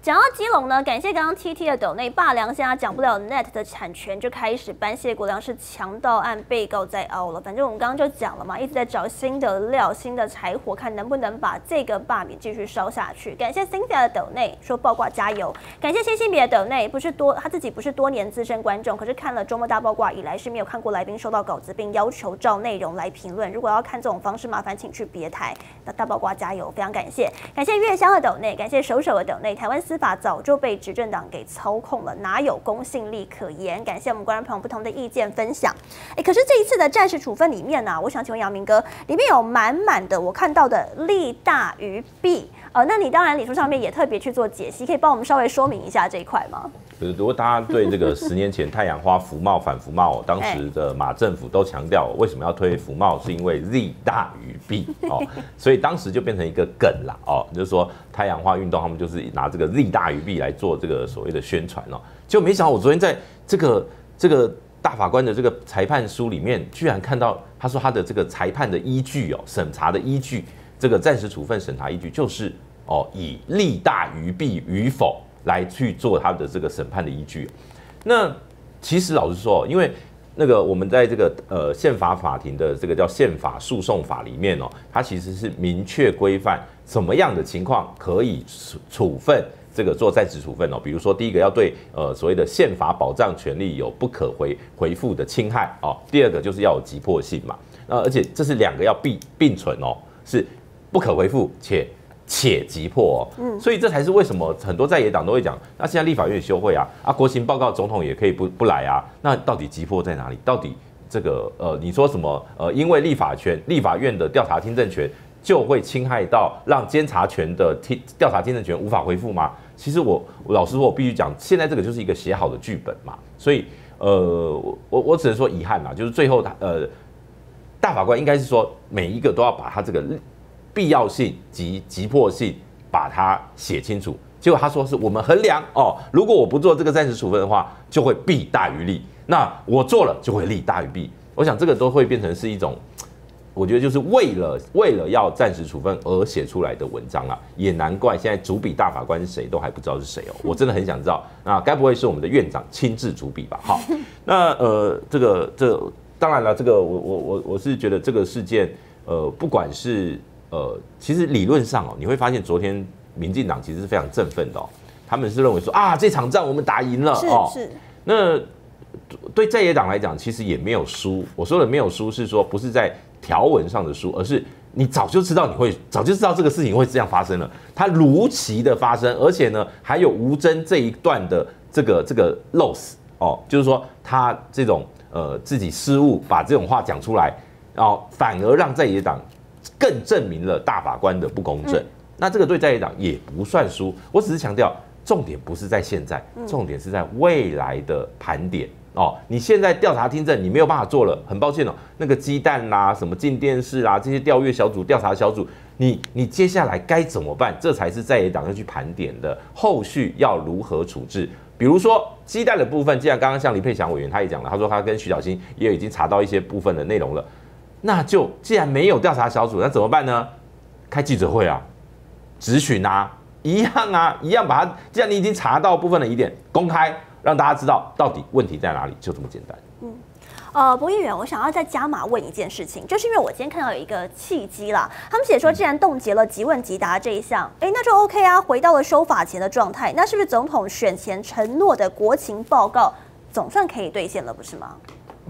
讲到基隆呢，感谢刚刚 TT 的抖内罢良，现在讲不了 Net 的产权就开始搬谢国良是强盗案被告在凹了。反正我们刚刚就讲了嘛，一直在找新的料、新的柴火，看能不能把这个罢免继续烧下去。感谢 Cynthia 的抖内说爆卦加油，感谢新性别的抖内他自己不是多年资深观众，可是看了周末大爆卦以来是没有看过来宾收到稿子并要求照内容来评论。如果要看这种方式，麻烦请去别台。那大爆卦加油，非常感谢，感谢月香的抖内，感谢手的抖内，台湾司法早就被执政党给操控了，哪有公信力可言？感谢我们观众朋友不同的意见分享。可是这一次的暂时处分里面呢，我想请问阳明哥，里面有满满的我看到的利大于弊。那你当然脸书上面也特别去做解析，可以帮我们稍微说明一下这一块吗？ 如果大家对这个10年前太阳花服贸反服贸，当时的马政府都强调为什么要推服贸，是因为利大于弊哦，所以当时就变成一个梗啦哦，就是说太阳花运动他们就是拿这个利大于弊来做这个所谓的宣传哦，就没想到我昨天在这个大法官的这个裁判书里面，居然看到他说他的这个裁判的依据哦，审查的依据，这个暂时处分审查依据就是以利大于弊与否来去做他的这个审判的依据。那其实老实说，因为那个我们在这个宪法法庭的这个叫宪法诉讼法里面哦，它其实是明确规范什么样的情况可以处分这个做暂时处分哦。比如说第一个要对所谓的宪法保障权利有不可回复的侵害哦，第二个就是要有急迫性嘛。而且这是两个要并存哦，是不可回复且急迫哦，所以这才是为什么很多在野党都会讲，那现在立法院休会啊，国情报告总统也可以不来啊，那到底急迫在哪里？到底这个你说什么因为立法院的调查听证权就会侵害到让监察权的调查听证权无法回复吗？其实我老实说，我必须讲，现在这个就是一个写好的剧本嘛，所以我只能说遗憾啦，就是最后大法官应该是说每一个都要把他这个必要性及急迫性把它写清楚，结果他说是我们衡量哦，如果我不做这个暂时处分的话，就会弊大于利，那我做了就会利大于弊。我想这个都会变成是一种，我觉得就是为了要暂时处分而写出来的文章啊，也难怪现在主笔大法官是谁都还不知道是谁哦，我真的很想知道，那该不会是我们的院长亲自主笔吧？好，那这当然了，这个我是觉得这个事件不管是其实理论上哦，你会发现昨天民进党其实是非常振奋的哦，他们是认为说啊，这场仗我们打赢了哦。是。那对在野党来讲，其实也没有输。我说的没有输是说不是在条文上的输，而是你早就知道这个事情会这样发生了，它如期的发生，而且呢还有吴峥这一段的这个 loss 哦，就是说他这种自己失误把这种话讲出来，反而让在野党更证明了大法官的不公正。那这个对在野党也不算输，我只是强调重点不是在现在，重点是在未来的盘点哦。你现在调查听证你没有办法做了，很抱歉哦，那个鸡蛋啦、什么进电视啦这些调阅小组、调查小组，你接下来该怎么办？这才是在野党要去盘点的，后续要如何处置？比如说鸡蛋的部分，既然刚刚像林佩祥委员他也讲了，他说他跟徐小新也已经查到一些部分的内容了。那就既然没有调查小组，那怎么办呢？开记者会啊，质询啊，一样把它。既然你已经查到部分的疑点，公开让大家知道到底问题在哪里，就这么简单。 博议员，我想要再加码问一件事情，就是因为我今天看到有一个契机啦，他们写说，既然冻结了即问即答这一项，那就 OK 啊，回到了修法前的状态，那是不是总统选前承诺的国情报告总算可以兑现了，不是吗？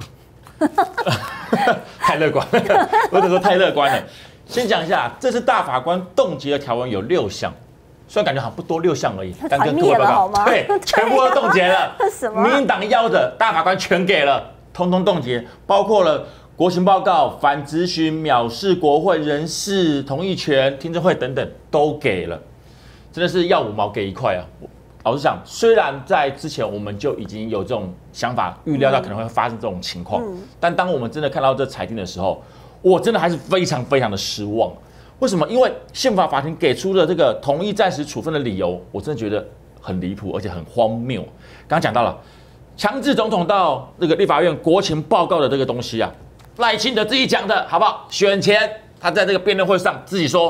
太乐观了，或者说太乐观了。先讲一下，这次大法官冻结的条文有6项，虽然感觉好像不多，6项而已。 但跟各位报告， 对，全部都冻结了。 什么？ 民进党要的大法官全给了，通通冻结，包括了国情报告、反质询、藐视国会人事同意权、听证会等等都给了，真的是要5毛给1块啊！老实讲，虽然在之前我们就已经有这种想法，预料到可能会发生这种情况，但当我们真的看到这裁定的时候，我真的还是非常非常的失望。为什么？因为宪法法庭给出的这个同意暂时处分的理由，我真的觉得很离谱，而且很荒谬。刚刚讲到了，强制总统到这个立法院国情报告的这个东西啊，赖清德自己讲的好不好？选前他在这个辩论会上自己说，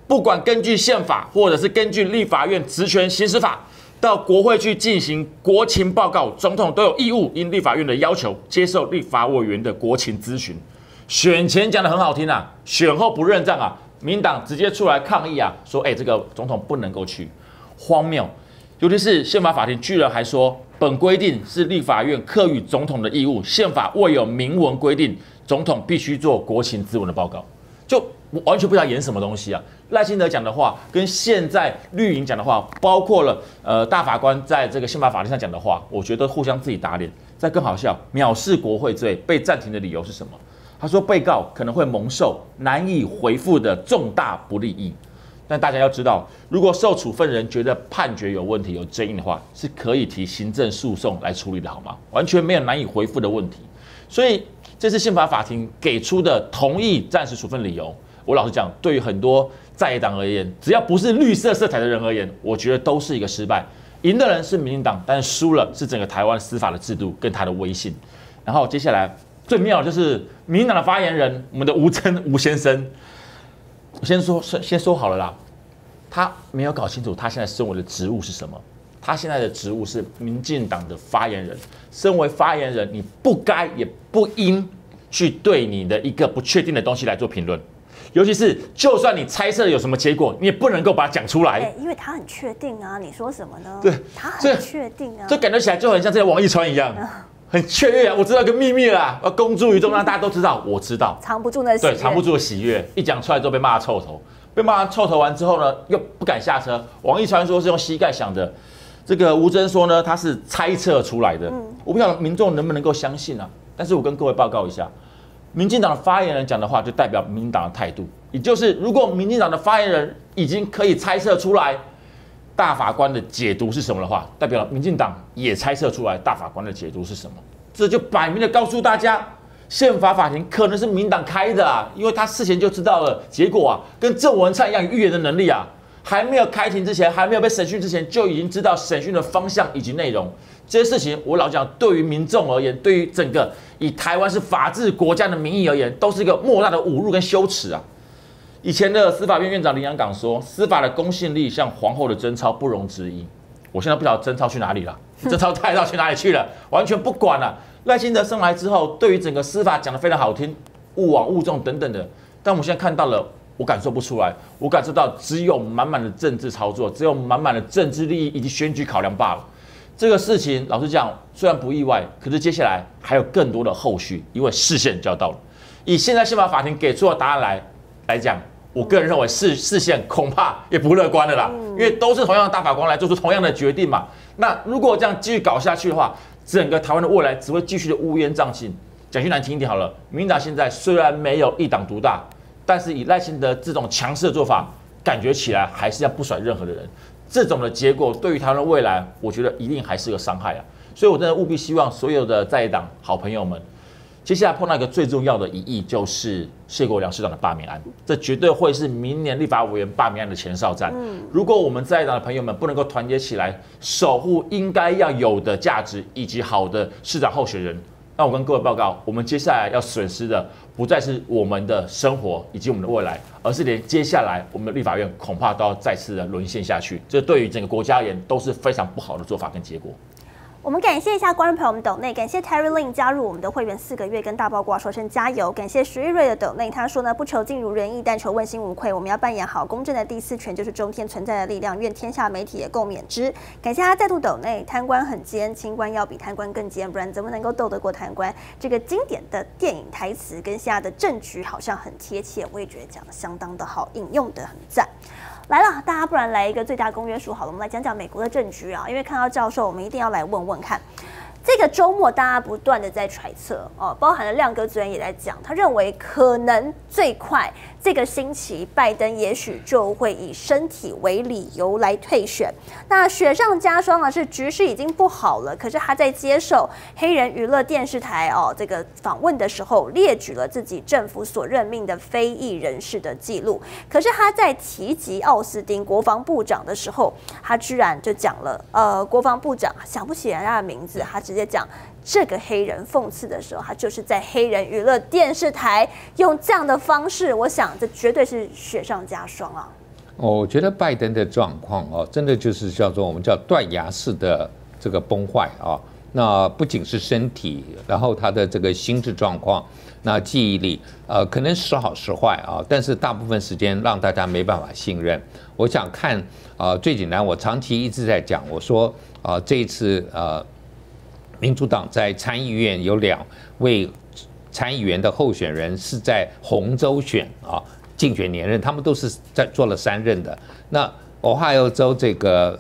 不管根据宪法，或者是根据立法院职权行使法，到国会去进行国情报告，总统都有义务因立法院的要求，接受立法委员的国情咨询。选前讲得很好听啊，选后不认账啊，民进党直接出来抗议啊，说这个总统不能够去，荒谬。尤其是宪法法庭居然还说，本规定是立法院课予总统的义务，宪法未有明文规定总统必须做国情咨文的报告，就我完全不知道演什么东西啊！赖清德讲的话跟现在绿营讲的话，包括了大法官在这个宪法法庭上讲的话，我觉得互相自己打脸。再更好笑，藐视国会罪被暂停的理由是什么？他说被告可能会蒙受难以回复的重大不利益。但大家要知道，如果受处分人觉得判决有问题、有争议的话，是可以提行政诉讼来处理的，好吗？完全没有难以回复的问题。所以这次宪法法庭给出的同意暂时处分理由，我老实讲，对于很多在野党而言，只要不是绿色色彩的人而言，我觉得都是一个失败。赢的人是民进党，但是输了是整个台湾司法的制度跟他的威信。然后接下来最妙的就是民进党的发言人，我们的吴先生，我先说好了啦，他没有搞清楚他现在身为的职务是什么。他现在的职务是民进党的发言人，身为发言人，你不该也不应去对你的一个不确定的东西来做评论。尤其是，就算你猜测有什么结果，你也不能够把它讲出来。 因为他很确定啊，你说什么呢？ 对， 他很确定啊， 这感觉起来就很像这个王一川一样，很雀跃啊！我知道一个秘密啦，要公诸于众，让大家都知道，我知道， 藏不住那喜悦， 对，藏不住的喜悦，一讲出来之后被骂臭头，被骂臭头完之后呢，又不敢下车。王一川说是用膝盖想的，这个吴峥说呢，他是猜测出来的。我不晓得民众能不能够相信啊？但是我跟各位报告一下。民进党的发言人讲的话，就代表民进党的态度，也就是如果民进党的发言人已经可以猜测出来大法官的解读是什么的话，代表民进党也猜测出来大法官的解读是什么，这就摆明的告诉大家，宪法法庭可能是民进党开的啊，因为他事前就知道了结果啊，跟郑文灿一样有预言的能力啊，还没有开庭之前，还没有被审讯之前，就已经知道审讯的方向以及内容。这些事情，我老讲，对于民众而言，对于整个以台湾是法治国家的民意而言，都是一个莫大的侮辱跟羞耻啊！以前的司法院院长林洋港说，司法的公信力像皇后的贞操，不容置疑。我现在不晓得贞操去哪里了，贞操太到去哪里去了，完全不管了。赖清德上来之后，对于整个司法讲得非常好听，勿枉勿纵等等的，但我们现在看到了，我感受不出来，我感受到只有满满的政治操作，只有满满的政治利益以及选举考量罢了。这个事情老实讲，虽然不意外，可是接下来还有更多的后续，因为释宪就要到了。以现在宪法法庭给出的答案来讲，我个人认为释宪恐怕也不乐观的啦，因为都是同样的大法官来做出同样的决定嘛。那如果这样继续搞下去的话，整个台湾的未来只会继续的乌烟瘴气。讲句难听一点好了，民进党现在虽然没有一党独大，但是以赖清德这种强势的做法，感觉起来还是要不甩任何的人。这种的结果对于台湾的未来，我觉得一定还是个伤害啊！所以我真的务必希望所有的在野党好朋友们，接下来碰到一个最重要的一役，就是谢国樑市长的罢免案，这绝对会是明年立法委员罢免案的前哨战。如果我们在野党的朋友们不能够团结起来，守护应该要有的价值以及好的市长候选人，那我跟各位报告，我们接下来要损失的不再是我们的生活以及我们的未来，而是连接下来我们的立法院恐怕都要再次的沦陷下去。这对于整个国家而言都是非常不好的做法跟结果。 我们感谢一下观众朋友们抖内，感谢 Terry Lin 加入我们的会员4个月，跟大包瓜说声加油。感谢徐玉瑞的抖内，他说呢，不求尽如人意，但求问心无愧。我们要扮演好公正的第四权，就是中天存在的力量，愿天下媒体也共勉之。感谢他再度抖内，贪官很奸，清官要比贪官更奸，不然怎么能够斗得过贪官？这个经典的电影台词跟现在的政局好像很贴切，我也觉得讲得相当的好，引用的很赞。来了，大家不然来一个最大公约数好了，我们来讲讲美国的政局啊，因为看到教授，我们一定要来问问看。这个周末，大家不断的在揣测哦，包含了亮哥昨天也在讲，他认为可能最快这个星期，拜登也许就会以身体为理由来退选。那雪上加霜的是，局势已经不好了，可是他在接受黑人娱乐电视台这个访问的时候，列举了自己政府所任命的非裔人士的记录。可是他在提及奥斯汀国防部长的时候，他居然就讲了，国防部长想不起人家的名字，他直接讲这个黑人讽刺的时候，他就是在黑人娱乐电视台用这样的方式，我想这绝对是雪上加霜啊。 我觉得拜登的状况真的就是叫做我们叫断崖式的这个崩坏啊。那不仅是身体，然后他的这个心智状况，那记忆力，可能时好时坏啊，但是大部分时间让大家没办法信任。我想看最简单，我长期一直在讲，我说这一次民主党在参议院有2位参议员的候选人是在红州选竞选连任，他们都是在做了3任的。那Ohio州这个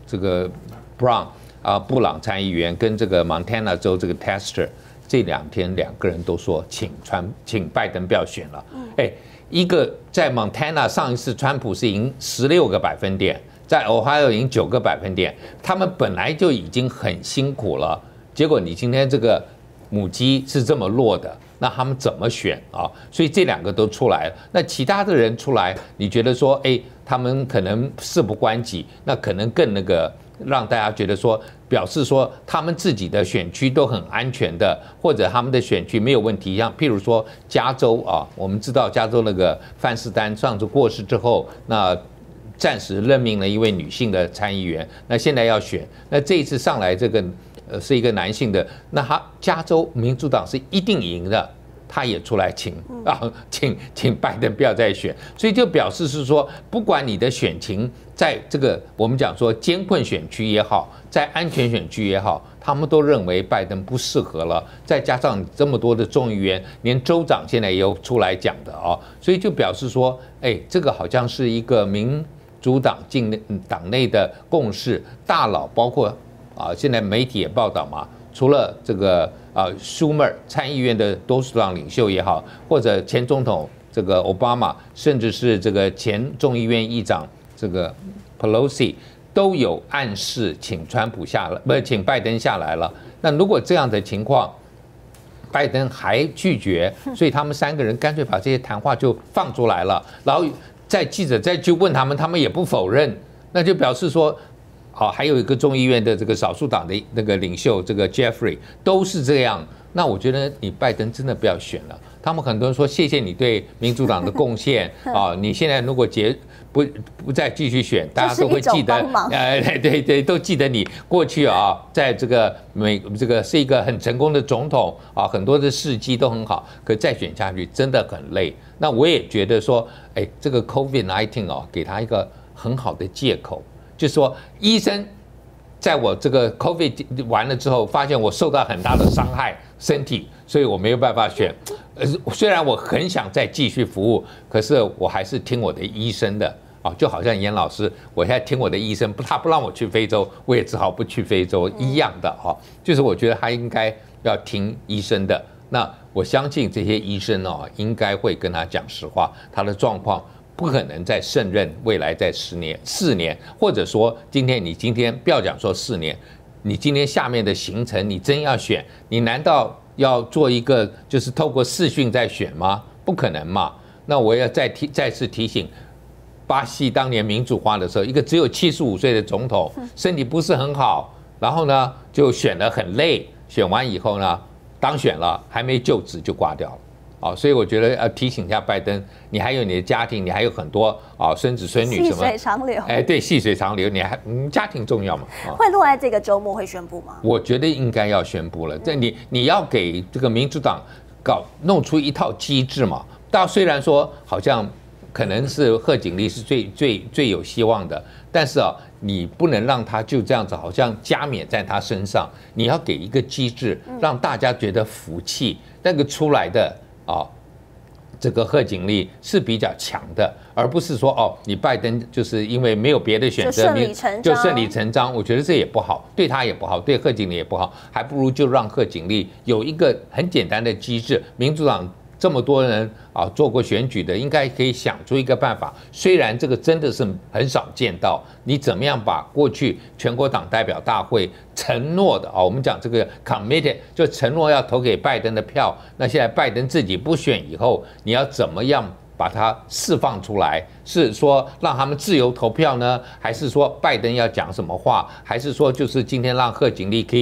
Brown。布朗参议员跟这个 Montana 州这个 Tester 这2天2个人都说请拜登不要选了。一个在 Montana 上一次川普是赢16个百分点，在 Ohio 赢9个百分点，他们本来就已经很辛苦了，结果你今天这个母鸡是这么弱的，那他们怎么选啊？所以这2个都出来了，那其他的人出来，你觉得说，他们可能事不关己，那可能更那个。让大家觉得说，表示说他们自己的选区都很安全的，或者他们的选区没有问题。像譬如说加州我们知道加州那个范士丹上次过世之后，那暂时任命了一位女性的参议员，那现在要选，那这一次上来这个是一个男性的，那加州民主党是一定赢的。他也出来请拜登不要再选，所以就表示是说，不管你的选情在这个我们讲说艰困选区也好，在安全选区也好，他们都认为拜登不适合了。再加上这么多的众议员，连州长现在也有出来讲的所以就表示说，这个好像是一个民主党党内的共识，大佬包括现在媒体也报道嘛。除了这个Schumer 参议院的多数党领袖也好，或者前总统这个奥巴马，甚至是这个前众议院议长这个 Pelosi 都有暗示请川普下来，不是请拜登下来了。那如果这样的情况，拜登还拒绝，所以他们3个人干脆把这些谈话就放出来了，然后在记者再去问他们也不否认，那就表示说。还有一个众议院的这个少数党的那个领袖，这个 Jeffrey 都是这样。那我觉得你拜登真的不要选了。他们很多人说谢谢你对民主党的贡献你现在如果不再继续选，大家都会记得，对，都记得你过去在这个这个是一个很成功的总统很多的事迹都很好，可再选下去真的很累。那我也觉得说，这个 COVID-19 给他一个很好的借口。就是说，医生在我这个 COVID 完了之后，发现我受到很大的伤害，身体，所以我没有办法选。虽然我很想再继续服务，可是我还是听我的医生的就好像严老师，我现在听我的医生，他不让我去非洲，我也只好不去非洲一样的就是我觉得他应该要听医生的。那我相信这些医生应该会跟他讲实话，他的状况。不可能再胜任，未来在4年，或者说今天不要讲说4年，你今天下面的行程你真要选，你难道要做一个就是透过视讯再选吗？不可能嘛。那我要再次提醒，巴西当年民主化的时候，一个只有75岁的总统，身体不是很好，然后呢就选得很累，选完以后呢当选了，还没就职就挂掉了。所以我觉得要提醒一下拜登，你还有你的家庭，你还有很多孙子孙女什么， 细水长流。 对，细水长流，你还家庭重要嘛？ 会落在这个周末会宣布吗？ 我觉得应该要宣布了。这你要给这个民主党弄出一套机制嘛？大家虽然说好像可能是贺锦丽是最有希望的，但是你不能让他就这样子好像加冕在他身上，你要给一个机制，让大家觉得服气，那个出来的。这个贺锦丽是比较强的，而不是说你拜登就是因为没有别的选择，就顺理成章。我觉得这也不好，对他也不好，对贺锦丽也不好，还不如就让贺锦丽有一个很简单的机制。民主党这么多人做过选举的，应该可以想出一个办法。虽然这个真的是很少见到，你怎么样把过去全国党代表大会承诺的我们讲这个 committed 就承诺要投给拜登的票，那现在拜登自己不选以后，你要怎么样把它释放出来？是说让他们自由投票呢，还是说拜登要讲什么话？还是说就是今天让贺锦丽可以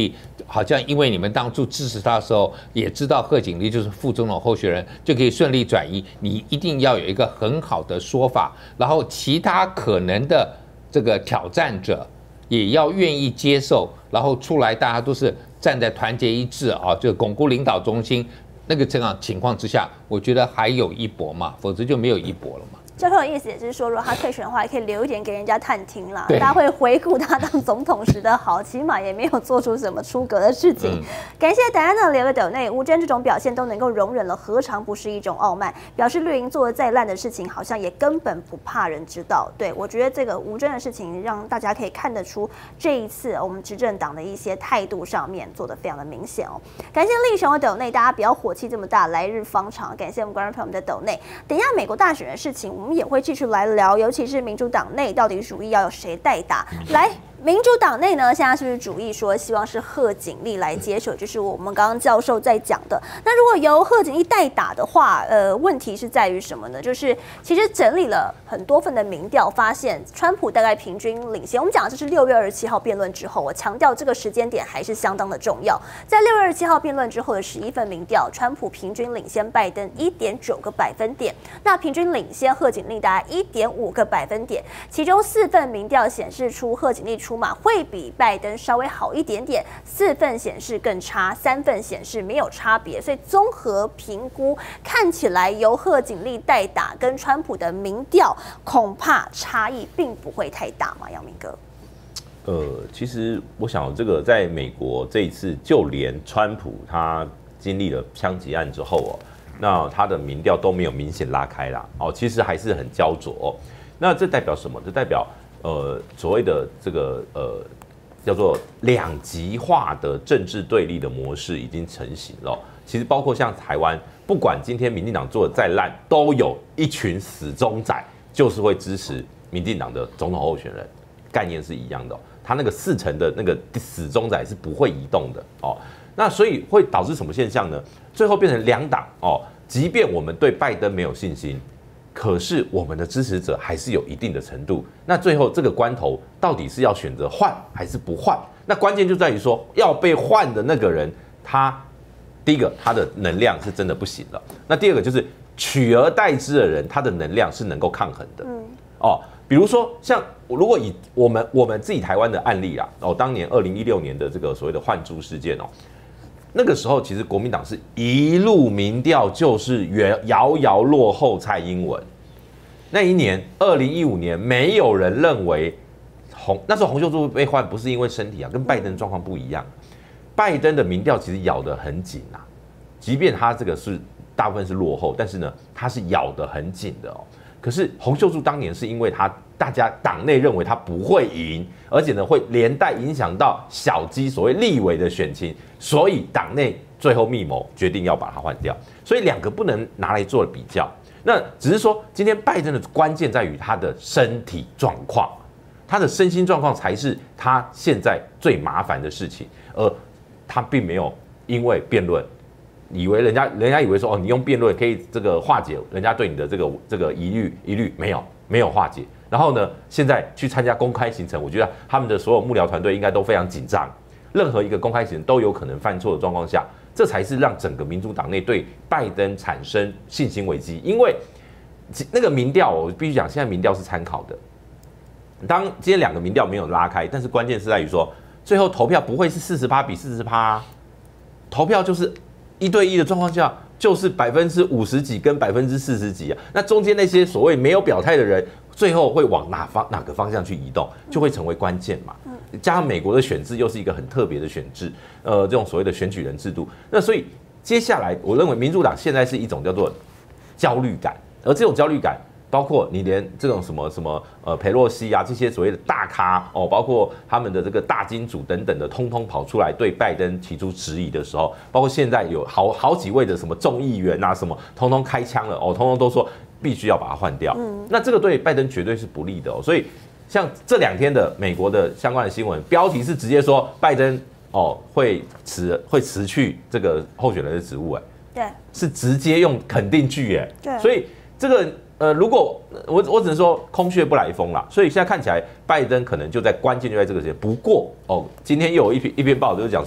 好像因为你们当初支持他的时候，也知道贺锦丽就是副总统候选人，就可以顺利转移。你一定要有一个很好的说法，然后其他可能的这个挑战者也要愿意接受，然后出来大家都是站在团结一致啊，就巩固领导中心。那个这样情况之下，我觉得还有一搏嘛，否则就没有一搏了嘛。 最后的意思也就是说，如果他退选的话，也可以留一点给人家探听啦。大家会回顾他当总统时的好，起码也没有做出什么出格的事情。感谢戴安娜留个斗内，吴峥这种表现都能够容忍了，何尝不是一种傲慢？表示绿营做的再烂的事情，好像也根本不怕人知道。对，我觉得这个吴峥的事情，让大家可以看得出这一次我们执政党的一些态度上面做得非常的明显哦。感谢立雄的斗内，大家不要火气这么大，来日方长。感谢我们观众朋友们的斗内。等一下美国大选的事情，我们也会继续来聊，尤其是民主党内到底主意要由谁代打。来，民主党内呢，现在是不是主意说希望是贺锦丽来接手？就是我们刚刚教授在讲的。那如果由贺锦丽代打的话，问题是在于什么呢？就是其实整理了很多份的民调，发现川普大概平均领先。我们讲的这是6月27号辩论之后，我强调这个时间点还是相当的重要。在6月27号辩论之后的11份民调，川普平均领先拜登1.9个百分点，那平均领先贺锦丽大概1.5个百分点。其中4份民调显示出贺锦丽出马会比拜登稍微好一点点，4份显示更差，3份显示没有差别。所以综合评估，看起来由贺锦丽代打跟川普的民调恐怕差异并不会太大嘛，阳明哥。 其实我想这个在美国这一次，就连川普他经历了枪击案之后哦，那他的民调都没有明显拉开啦，哦，其实还是很焦灼哦。那这代表什么？这代表所谓的这个叫做两极化的政治对立的模式已经成型了。其实包括像台湾，不管今天民进党做的再烂，都有一群死忠仔，就是会支持民进党的总统候选人，概念是一样的。他那个4成的那个死忠仔是不会移动的哦。那所以会导致什么现象呢？最后变成2党哦。即便我们对拜登没有信心，可是我们的支持者还是有一定的程度。那最后这个关头到底是要选择换还是不换？那关键就在于说，要被换的那个人，他第一个他的能量是真的不行了。那第二个就是取而代之的人，他的能量是能够抗衡的。哦，比如说像如果以我们自己台湾的案例啦，哦，当年2016年的这个所谓的换柱事件哦。那个时候，其实国民党是一路民调就是遥遥落后蔡英文。那一年，2015年，没有人认为那时候洪秀柱被换不是因为身体啊，跟拜登状况不一样。拜登的民调其实咬得很紧啊，即便他这个是大部分是落后，但是呢，他是咬得很紧的哦。可是洪秀柱当年是因为大家党内认为他不会赢，而且呢会连带影响到小鸡所谓立委的选情，所以党内最后密谋决定要把他换掉。所以2个不能拿来做比较。那只是说，今天拜登的关键在于他的身体状况，他的身心状况才是他现在最麻烦的事情，而他并没有因为辩论。以为人家以为说哦，你用辩论可以这个化解人家对你的这个疑虑，没有化解。然后呢，现在去参加公开行程，我觉得他们的所有幕僚团队应该都非常紧张。任何一个公开行程都有可能犯错的状况下，这才是让整个民主党内对拜登产生信心危机。因为那个民调，我必须讲，现在民调是参考的。当今天2个民调没有拉开，但是关键是在于说，最后投票不会是48比40%啊，投票就是1对1的状况下，就是50%几跟40%几啊。那中间那些所谓没有表态的人，最后会往哪个方向去移动，就会成为关键嘛。加上美国的选制又是一个很特别的选制，这种所谓的选举人制度。那所以接下来，我认为民主党现在是一种叫做焦虑感，而这种焦虑感，包括你连这种什么裴洛西啊这些所谓的大咖哦，包括他们的这个大金主等等的，通通跑出来对拜登提出质疑的时候，包括现在有好几位的什么众议员啊什么，通通开枪了哦，通通都说必须要把它换掉。那这个对拜登绝对是不利的哦。所以像这2天的美国的相关的新闻标题是直接说拜登哦会辞去这个候选人的职务，哎， 对， 是直接用肯定句，哎， 对， 所以这个如果我只能说空穴不来风啦，所以现在看起来拜登可能就在关键就在这个时间。不过哦，今天又有一篇报道就是讲说，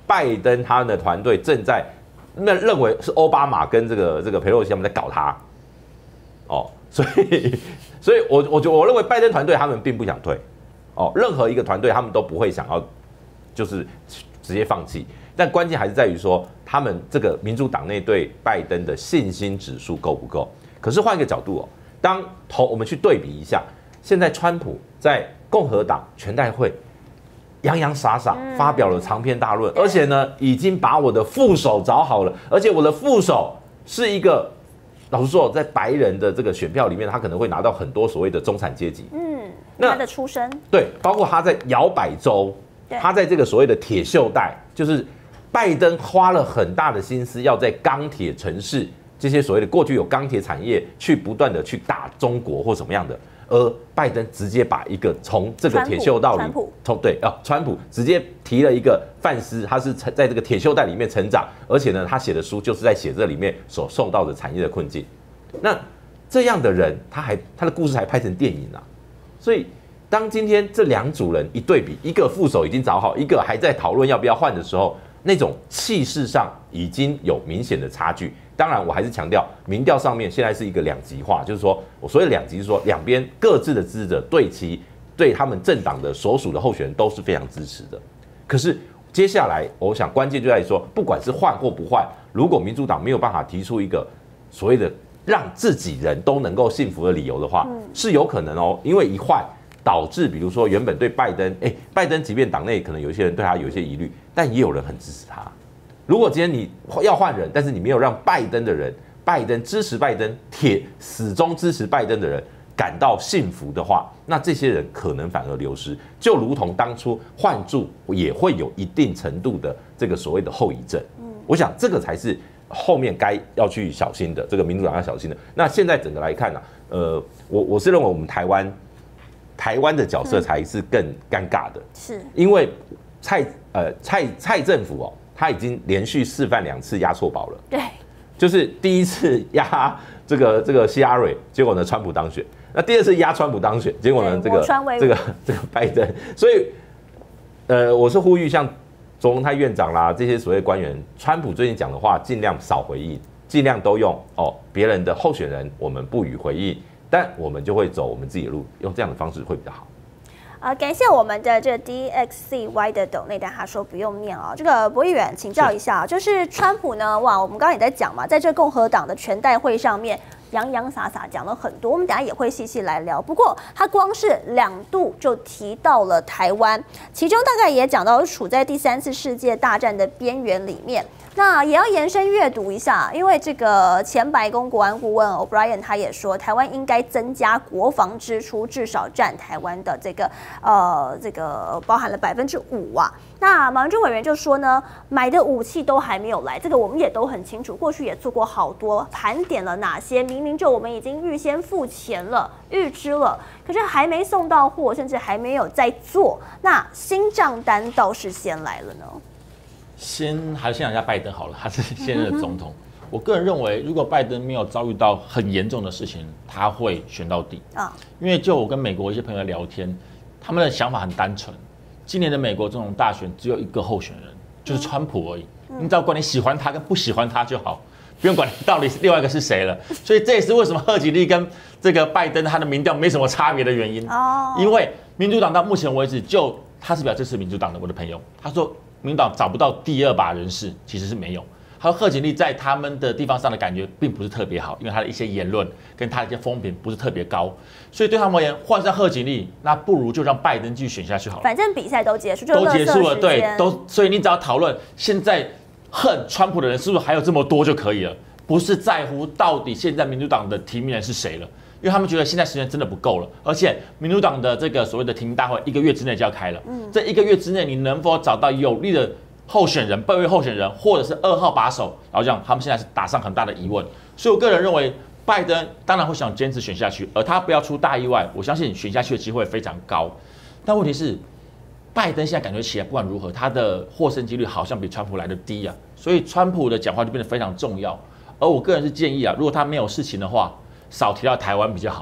拜登他的团队正在认为是奥巴马跟这个裴洛西他们在搞他，哦，所以我认为拜登团队他们并不想退，哦，任何一个团队他们都不会想要就是直接放弃，但关键还是在于说他们这个民主党内对拜登的信心指数够不够。可是换一个角度哦，当我们去对比一下，现在川普在共和党全代会洋洋洒洒发表了长篇大论，而且呢，已经把我的副手找好了，而且我的副手是一个，老实说，在白人的这个选票里面，他可能会拿到很多所谓的中产阶级。 他的出身， 对，包括他在摇摆州，他在这个所谓的铁锈带，就是拜登花了很大的心思，要在钢铁城市这些所谓的过去有钢铁产业，去不断的去打中国或什么样的。而拜登直接把一个从这个铁锈道里，川普直接提了一个范斯，他是在这个铁锈带里面成长，而且呢，他写的书就是在写这里面所受到的产业的困境。那这样的人，他的故事还拍成电影啊。所以，当今天这两组人一对比，一个副手已经找好，一个还在讨论要不要换的时候，那种气势上已经有明显的差距。当然，我还是强调，民调上面现在是一个两极化，就是说，我所谓两极是说，两边各自的支持者对他们政党的所属的候选人都是非常支持的。可是接下来，我想关键就在于说，不管是换或不换，如果民主党没有办法提出一个所谓的让自己人都能够幸福的理由的话，是有可能哦，因为一换导致，比如说原本对拜登，拜登即便党内可能有一些人对他有一些疑虑，但也有人很支持他。如果今天你要换人，但是你没有让拜登的人，支持拜登、始终支持拜登的人感到幸福的话，那这些人可能反而流失，就如同当初换柱也会有一定程度的这个所谓的后遗症。我想这个才是后面该要去小心的，这个民主党要小心的。那现在整个来看呢，我是认为我们台湾的角色才是更尴尬的，是因为蔡政府哦。他已经连续示范2次押错宝了，对，就是第一次押这个希拉蕊，结果呢川普当选；那第二次押川普当选，结果呢这个拜登。所以我是呼吁像卓荣泰院长啦这些所谓官员，川普最近讲的话尽量少回应，尽量都用别人的候选人我们不予回应，但我们就会走我们自己的路，用这样的方式会比较好。 感谢我们的这个 DXCY 的斗内，但他说不用念啊。这个博议员请教一下，就是川普呢，哇，我们刚刚也在讲嘛，在这共和党的全代会上面洋洋洒洒讲了很多，我们等一下也会细细来聊。不过他光是2度就提到了台湾，其中大概也讲到处在第3次世界大战的边缘里面。那也要延伸阅读一下，因为这个前白宫国安顾问 O'Brien 他也说，台湾应该增加国防支出，至少占台湾的这个包含了5%啊。那马文君委员就说呢，买的武器都还没有来，这个我们也都很清楚，过去也做过好多盘点了哪些明明就我们已经预先付钱了、预支了，可是还没送到货，甚至还没有在做，那新账单倒是先来了呢。 还是先讲一下拜登好了，他是现任的总统。我个人认为，如果拜登没有遭遇到很严重的事情，他会选到底啊。因为就我跟美国一些朋友聊天，他们的想法很单纯。今年的美国总统大选只有一个候选人，就是川普而已。你只要管你喜欢他跟不喜欢他就好，不用管到底另外一个是谁了。所以这也是为什么贺锦丽跟这个拜登他的民调没什么差别的原因。因为民主党到目前为止，他是比较支持民主党的，我的朋友他说。民主党找不到第2把人士，其实是没有。还有贺锦丽在他们的地方上的感觉并不是特别好，因为他的一些言论跟他的一些风评不是特别高，所以对他们而言，换上贺锦丽，那不如就让拜登继续选下去好了。 反正比赛都结束， 都结束了，对，所以你只要讨论现在恨川普的人是不是还有这么多就可以了，不是在乎到底现在民主党的提名人是谁了。因为他们觉得现在时间真的不够了，而且民主党的这个所谓的提名大会1个月之内就要开了。这1个月之内，你能否找到有利的候选人、备位候选人，或者是2号把手？然后这样，他们现在是打上很大的疑问。所以我个人认为，拜登当然会想坚持选下去，而他不要出大意外，我相信选下去的机会非常高。但问题是，拜登现在感觉起来不管如何，他的获胜几率好像比川普来的低啊，所以川普的讲话就变得非常重要。而我个人是建议啊，如果他没有事情的话，少提到台湾比较好啊，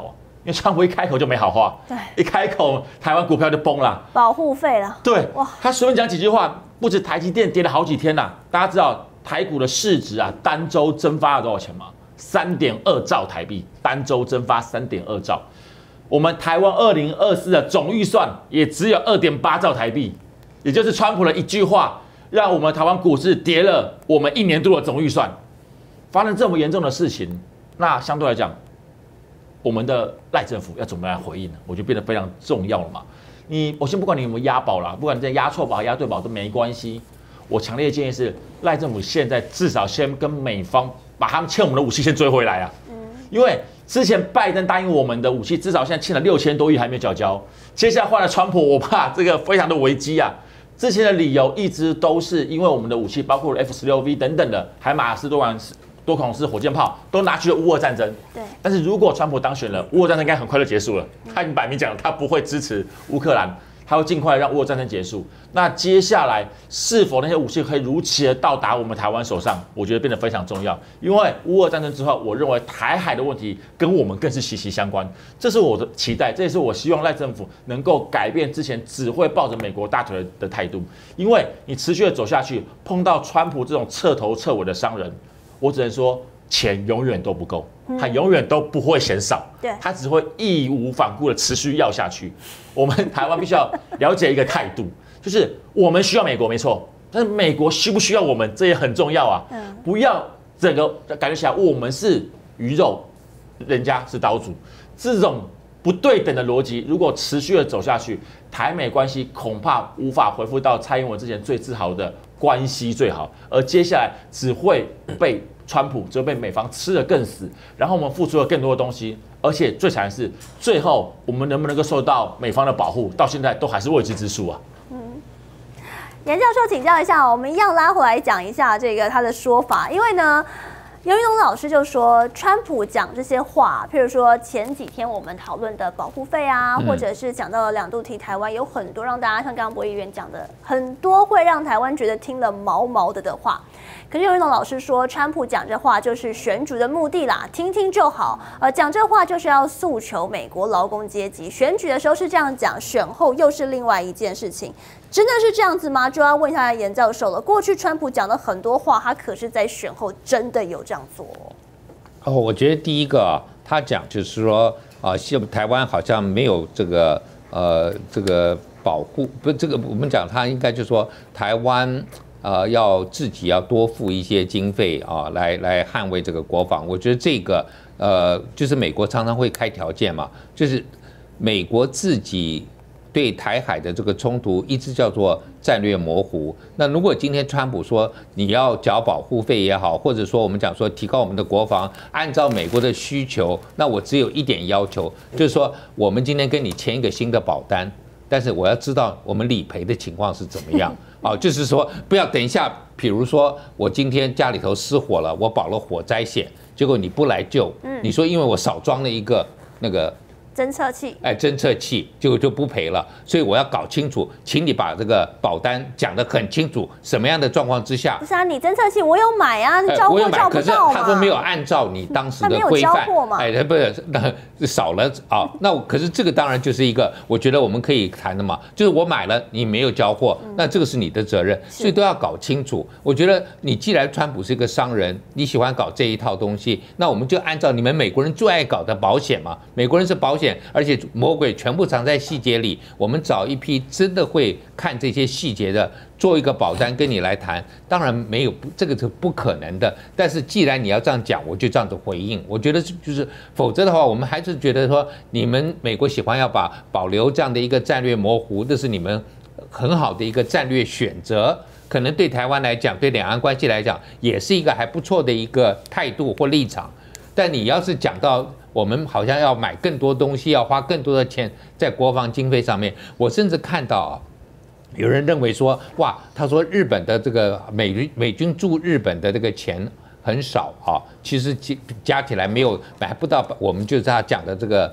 因为川普一开口就没好话， 对， 一开口台湾股票就崩了， 保护费了， 对， 哇， 他随便讲几句话，不止台积电跌了好几天呐、大家知道台股的市值啊，单周蒸发了多少钱吗？3.2兆台币，单周蒸发3.2兆。我们台湾2024的总预算也只有2.8兆台币，也就是川普的一句话，让我们台湾股市跌了我们1年度的总预算。发生这么严重的事情，那相对来讲，我们的赖政府要怎么来回应呢？我就变得非常重要了嘛。我先不管你有没有押宝啦，不管你押错宝、押对宝都没关系。我强烈建议是赖政府现在至少先跟美方把他们欠我们的武器先追回来啊。因为之前拜登答应我们的武器，至少现在欠了6000多亿还没有缴交。接下来换了川普，我怕这个非常的危机啊。之前的理由一直都是因为我们的武器，包括F-16V 等等的，海马斯多孔式火箭炮都拿去了乌俄战争。 对。但是如果川普当选了，乌俄战争应该很快就结束了。他已经摆明讲了，他不会支持乌克兰，他会尽快让乌俄战争结束。那接下来是否那些武器可以如期的到达我们台湾手上，我觉得变得非常重要。因为乌俄战争之后，我认为台海的问题跟我们更是息息相关。这是我的期待，这也是我希望赖政府能够改变之前只会抱着美国大腿的态度。因为你持续的走下去，碰到川普这种彻头彻尾的商人，我只能说钱永远都不够，他永远都不会嫌少， 对， 他只会义无反顾的持续要下去。我们台湾必须要了解一个态度，就是我们需要美国没错，但是美国需不需要我们，这也很重要啊。不要整个感觉起来我们是鱼肉，人家是刀俎，这种不对等的逻辑，如果持续的走下去，台美关系恐怕无法恢复到蔡英文之前最自豪的关系最好，而接下来只会被川普，只会被美方吃得更死，然后我们付出了更多的东西，而且最惨的是，最后我们能不能够受到美方的保护，到现在都还是未知之数啊。 严教授请教一下，我们一样拉回来讲一下这个他的说法，因为呢，尤玉龙老师就说，川普讲这些话，譬如说前几天我们讨论的保护费啊，或者是讲到了2度提台湾，有很多让大家像刚刚博议员讲的，很多会让台湾觉得听了毛毛的话。可是尤玉龙老师说，川普讲这话就是选举的目的啦，听听就好。讲这话就是要诉求美国劳工阶级，选举的时候是这样讲，选后又是另外一件事情。真的是这样子吗？就要问一下严教授了。过去川普讲的很多话，他可是在选后真的有这样做我觉得第一个他讲就是说台湾好像没有这个保护，不，这个我们讲他应该就是说台湾要自己要多付一些经费来捍卫这个国防。我觉得这个就是美国常常会开条件嘛，就是美国自己对台海的这个冲突一直叫做战略模糊。那如果今天川普说你要缴保护费也好，或者说我们讲说提高我们的国防，按照美国的需求，那我只有一点要求，就是说我们今天跟你签一个新的保单，但是我要知道我们理赔的情况是怎么样。就是说不要等一下，比如说我今天家里头失火了，我保了火灾险，结果你不来救，你说因为我少装了一个那个侦测器， 侦测器就不赔了，所以我要搞清楚，请你把这个保单讲得很清楚，什么样的状况之下？ 不是啊，你侦测器我有买啊，你交货交不到嘛？ 可是他说没有按照你当时的规范，不是，那少了那可是这个当然就是一个，我觉得我们可以谈的嘛，就是我买了你没有交货，那这个是你的责任，所以都要搞清楚。我觉得你既然川普是一个商人，你喜欢搞这一套东西，那我们就按照你们美国人最爱搞的保险嘛，美国人是保险。而且魔鬼全部藏在细节里，我们找一批真的会看这些细节的，做一个保单跟你来谈。当然没有这个是不可能的，但是既然你要这样讲，我就这样子回应。我觉得就是，否则的话，我们还是觉得说，你们美国喜欢要保留这样的一个战略模糊，这是你们很好的一个战略选择。可能对台湾来讲，对两岸关系来讲，也是一个还不错的一个态度或立场。但你要是讲到我们好像要买更多东西，要花更多的钱在国防经费上面，我甚至看到有人认为说，哇，他说日本的这个美军驻日本的这个钱很少其实加起来还不到我们就是他讲的这个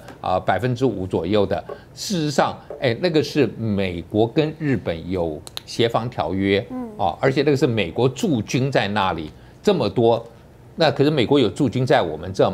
5%左右的。事实上，那个是美国跟日本有协防条约，而且那个是美国驻军在那里这么多。那可是美国有驻军在我们这吗？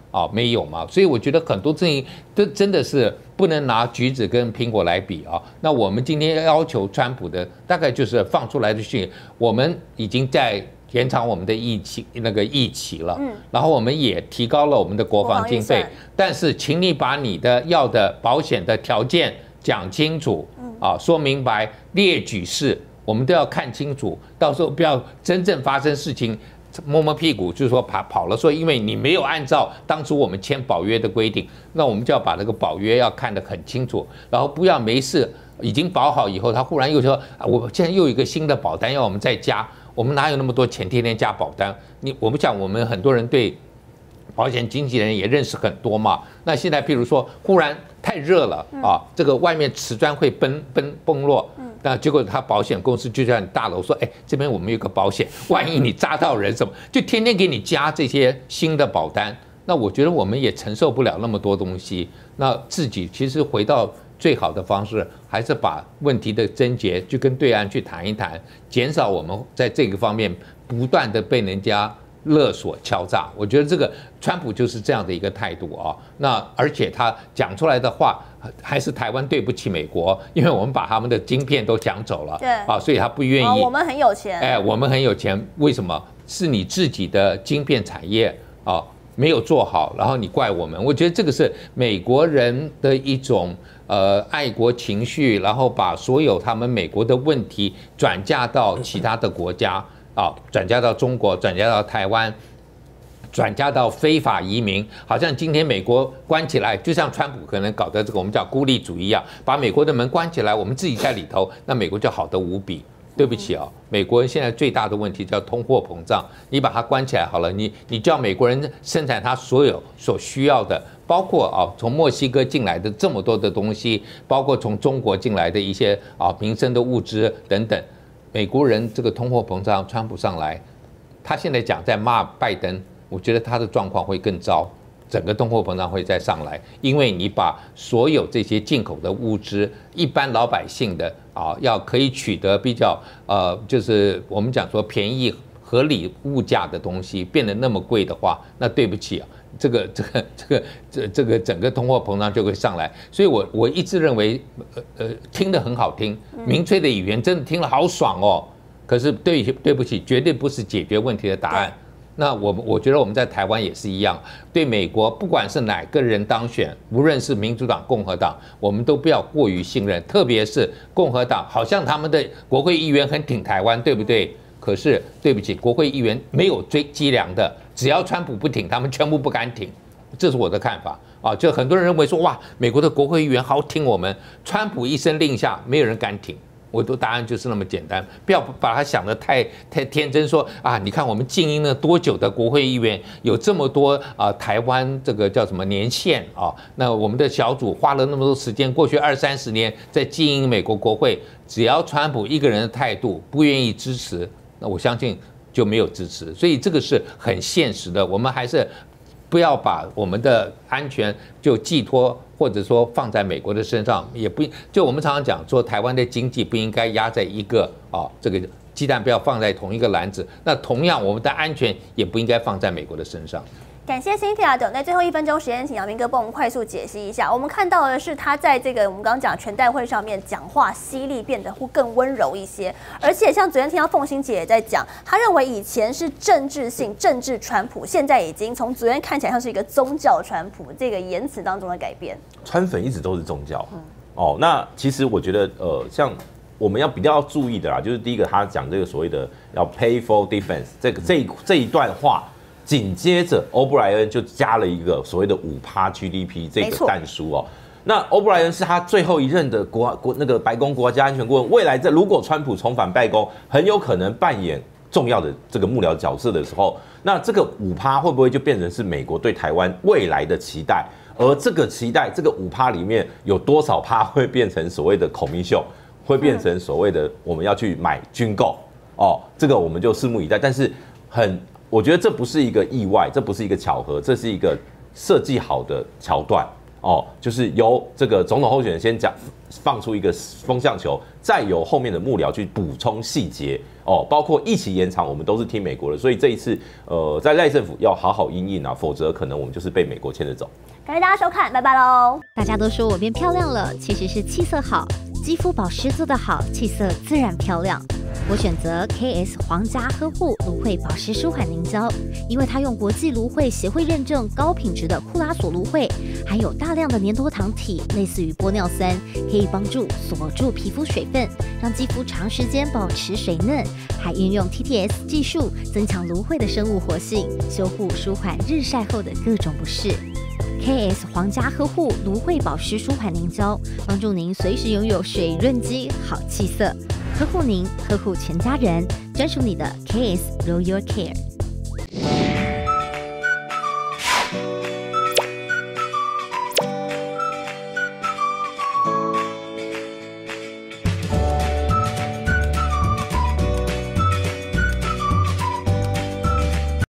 啊，没有嘛，所以我觉得很多事情都真的是不能拿橘子跟苹果来比啊。那我们今天要求川普的，大概就是放出来的讯息，我们已经在延长我们的役期了，然后我们也提高了我们的国防经费，但是请你把你的要的保险的条件讲清楚啊，说明白，列举式，我们都要看清楚，到时候不要真正发生事情。摸摸屁股，就是说跑了，说因为你没有按照当初我们签保约的规定，那我们就要把那个保约要看得很清楚，然后不要没事已经保好以后，他忽然又说啊，我现在又有一个新的保单要我们再加，我们哪有那么多钱天天加保单？我不讲，我们很多人对保险经纪人也认识很多嘛。那现在譬如说忽然太热了啊，这个外面瓷砖会崩落。那结果他保险公司就在你大楼说，哎，这边我们有个保险，万一你扎到人什么，就天天给你加这些新的保单。那我觉得我们也承受不了那么多东西。那自己其实回到最好的方式，还是把问题的症结就跟对岸去谈一谈，减少我们在这个方面不断的被人家勒索敲诈。我觉得这个川普就是这样的一个态度啊。那而且他讲出来的话，还是台湾对不起美国，因为我们把他们的晶片都抢走了， 对啊，所以他不愿意。 我们很有钱， 哎，我们很有钱，为什么？是你自己的晶片产业啊没有做好，然后你怪我们。我觉得这个是美国人的一种爱国情绪，然后把所有他们美国的问题转嫁到其他的国家啊，转嫁到中国，转嫁到台湾。转嫁到非法移民，好像今天美国关起来，就像川普可能搞的这个我们叫孤立主义一样，把美国的门关起来，我们自己在里头，那美国就好得无比。对不起啊，美国现在最大的问题叫通货膨胀，你把它关起来好了，你叫美国人生产他所有所需要的，包括从墨西哥进来的这么多的东西，包括从中国进来的一些民生的物资等等，美国人这个通货膨胀，川普上来，他现在讲在骂拜登。我觉得他的状况会更糟，整个通货膨胀会再上来，因为你把所有这些进口的物资，一般老百姓的要可以取得比较就是我们讲说便宜合理物价的东西变得那么贵的话，那对不起啊，这个整个通货膨胀就会上来。所以我一直认为听得很好听，民粹的语言真的听了好爽哦，可是对不起，绝对不是解决问题的答案。那我觉得我们在台湾也是一样，对美国不管是哪个人当选，无论是民主党、共和党，我们都不要过于信任，特别是共和党，好像他们的国会议员很挺台湾，对不对？可是对不起，国会议员没有脊梁的，只要川普不挺，他们全部不敢挺，这是我的看法啊。就很多人认为说，哇，美国的国会议员好挺我们，川普一声令下，没有人敢挺。我的答案就是那么简单，不要把它想得太天真，说啊，你看我们经营了多久的国会议员，有这么多台湾这个叫什么年限啊？那我们的小组花了那么多时间，过去20-30年在经营美国国会，只要川普一个人的态度不愿意支持，那我相信就没有支持，所以这个是很现实的，我们还是不要把我们的安全就寄托或者说放在美国的身上，也不就我们常常讲说，台湾的经济不应该压在一个这个鸡蛋不要放在同一个篮子。那同样，我们的安全也不应该放在美国的身上。 感谢辛迪亚的。那最后1分钟时间，请杨明哥帮我们快速解析一下。我们看到的是他在这个我们刚刚讲全代会上面讲话犀利，变得会更温柔一些。而且像昨天听到凤馨姐也在讲，她认为以前是政治性政治川普，现在已经从昨天看起来像是一个宗教川普，这个言辞当中的改变。川粉一直都是宗教。那其实我觉得像我们要比较注意的啦，就是第一个他讲这个所谓的要 pay for defense 这一段话。紧接着，欧布莱恩就加了一个所谓的5% GDP 这个弹书哦。那欧布莱恩是他最后一任的那个白宫国家安全顾问，未来如果川普重返白宫，很有可能扮演重要的这个幕僚角色的时候，那这个5%会不会就变成是美国对台湾未来的期待？而这个期待，这个5%里面有多少%会变成所谓的孔明秀，会变成所谓的我们要去买军购哦？这个我们就拭目以待。但是我觉得这不是一个意外，这不是一个巧合，这是一个设计好的桥段哦，就是由这个总统候选人先放出一个风向球，再由后面的幕僚去补充细节哦，包括一起延长，我们都是听美国的，所以这一次在赖政府要好好因应啊，否则可能我们就是被美国牵着走。 感谢大家收看，拜拜喽！ 大家都说我变漂亮了，其实是气色好，肌肤保湿做得好，气色自然漂亮。我选择 KS 皇家呵护芦荟保湿舒缓凝胶，因为它用国际芦荟协会认证高品质的库拉索芦荟，含有大量的粘多糖体，类似于玻尿酸，可以帮助锁住皮肤水分，让肌肤长时间保持水嫩，还运用 TTS 技术增强芦荟的生物活性，修护舒缓日晒后的各种不适。KS 皇家呵护芦荟保湿舒缓凝胶，帮助您随时拥有水润肌、好气色，呵护您，呵护全家人，专属你的 KS Royal Care。